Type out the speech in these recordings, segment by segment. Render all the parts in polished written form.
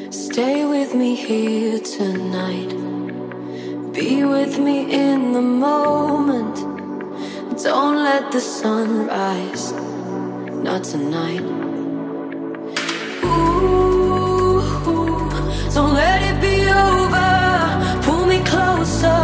Stay with me here tonight. Be with me in the moment. Don't let the sun rise. Not tonight. Ooh, don't let it be over. Pull me closer.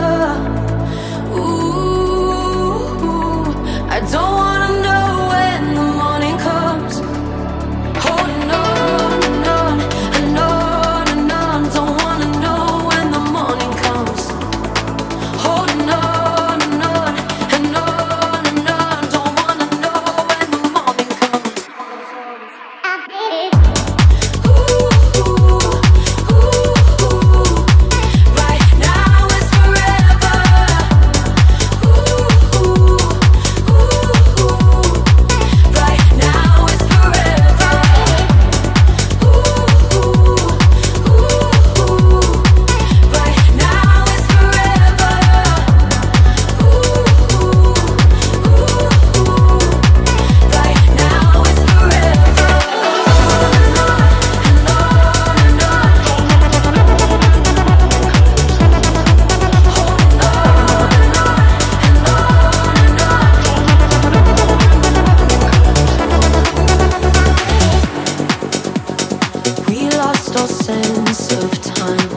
Ooh, I don't wanna know when the morning comes. Holding on and on and on and on. Don't wanna know when the morning comes. Holding on and on and on and on. Don't wanna know when the morning comes. Right now is forever. Right now is forever. Right now is forever. Right now is forever. We lost all sense of time.